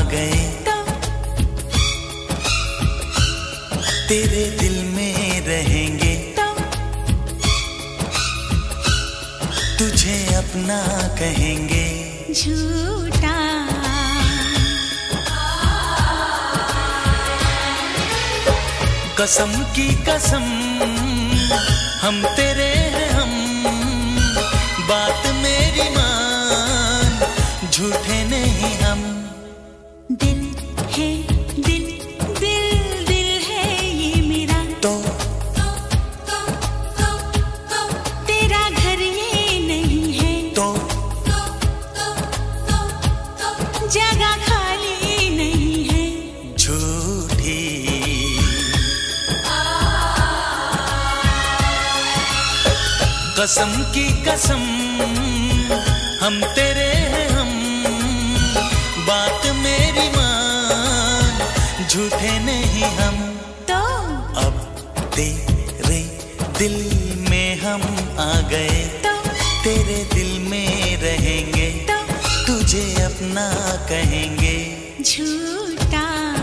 गए तो तेरे दिल में रहेंगे तो तुझे अपना कहेंगे। झूठा कसम की कसम हम तेरे हैं हम, बात मेरी मान, झूठे नहीं हम। दिल है दिल, दिल दिल है ये मेरा, तो तेरा घर ये नहीं है, तो जगह खाली नहीं है। झूठी कसम की कसम हम तेरे हैं हम, बात मेरी मान, झूठे नहीं हम। तो अब तेरे दिल में हम आ गए तो तेरे दिल में रहेंगे तो तुझे अपना कहेंगे। झूठा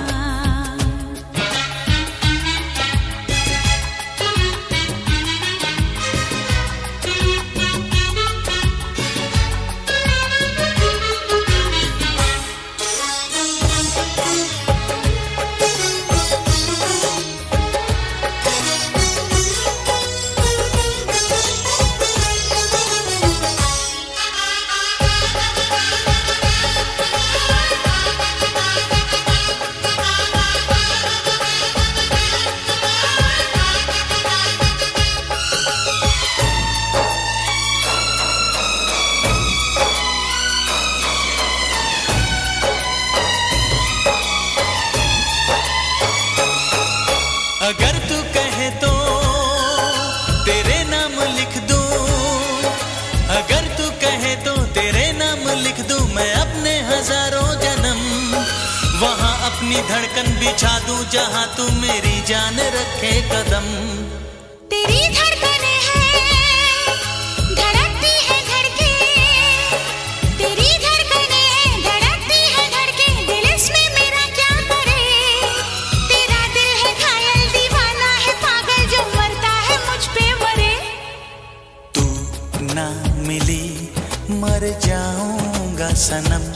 अगर तू कहे तो तेरे नाम लिख दूं, अगर तू कहे तो तेरे नाम लिख दूं मैं अपने हजारों जन्म, वहां अपनी धड़कन बिछा दूं जहां तू मेरी जान रखे कदम। तेरी धड़कनें हैं धड़कती है धड़के, तेरी धड़कनें हैं धड़कती है धड़के, दिल इसमें मेरा क्या करे। तेरा दिल है घायल दीवाना है पागल जो मरता है मुझ पे मरे। तू ना मिली मर जाऊंगा सनम,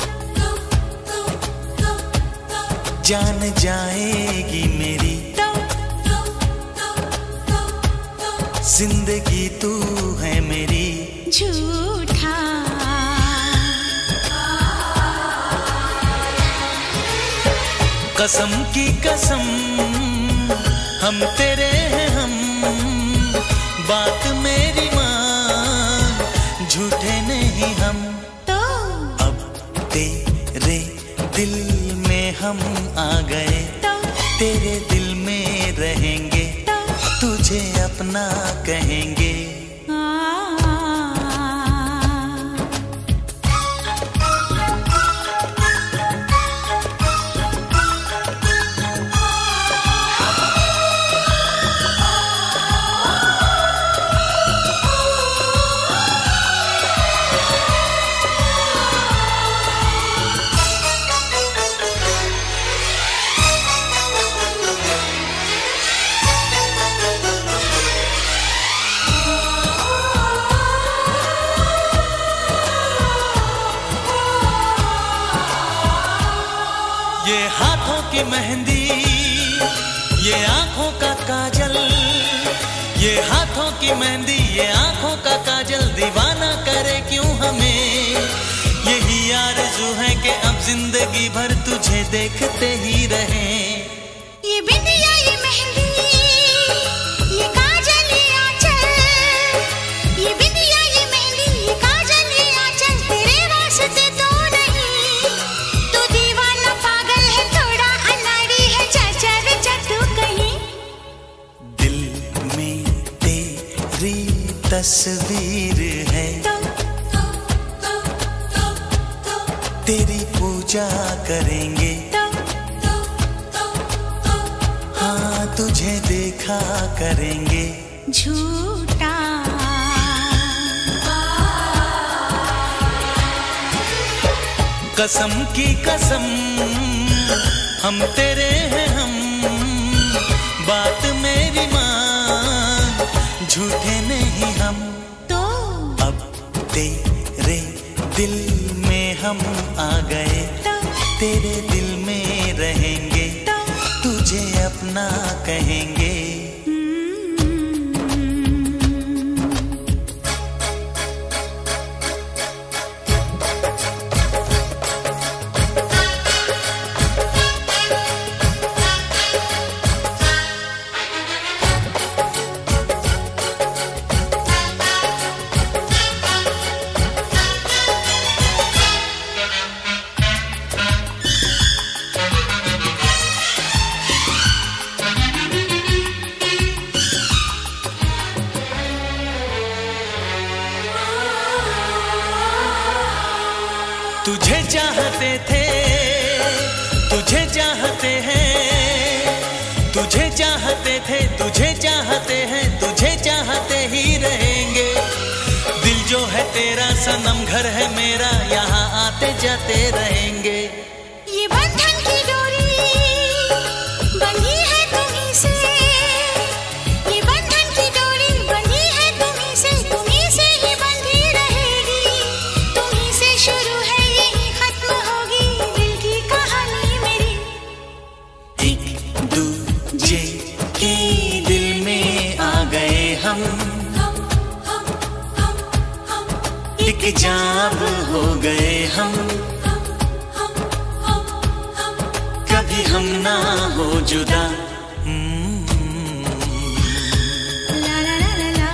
जान जाएगी मेरी जिंदगी तू है मेरी। झूठा कसम की कसम हम तेरे हैं हम, बात मेरी मान, झूठे नहीं हम। तो अब तेरे दिल में हम आ गए तो तेरे दिल में रहेंगे तो तुझे अपना कहेंगे। ये हाथों की मेहंदी, ये आंखों का काजल, ये हाथों की मेहंदी, ये आंखों का काजल, दीवाना करे क्यों हमें। यही आरज़ू है कि अब जिंदगी भर तुझे देखते ही रहें। ये बिंदिया ये मेहंदी ये काजल ये आंचल, ये बिंदिया ये मेहंदी ये काजल ये आंचल, तेरे वास्ते तो नहीं। तू दीवाना पागल है थोड़ा अनाड़ी है, चाचा रे तू कहीं। दिल में तेरी तस्वीर है, तेरी पूजा करेंगे, हाँ तुझे देखा करेंगे। झूठा कसम की कसम हम तेरे हैं हम, बात मेरी मान, झूठे नहीं हम। तो अब तेरे दिल में हम आ गए, तेरे दिल में रहेंगे, तुझे अपना कहेंगे। तुझे चाहते थे, तुझे चाहते हैं, तुझे चाहते थे, तुझे चाहते हैं, तुझे चाहते ही रहेंगे। दिल जो है तेरा सनम, घर है मेरा, यहाँ आते जाते रहेंगे। ये बंधन की डोरी बंधी है तुम्हीं से, ये बंधन की डोरी बंधी है तुम्हीं से ही बंधी रहेगी। तुम्हीं से शुरू है यही खत्म होगी दिल की कहानी मेरी। एक दूजे के दिल में आ गए हम, एक जाब हो गए हम, कभी हम ना हो जुदा। ला ला ला ला ला।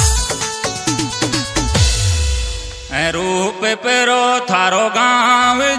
रूप पेरो थारो गाँव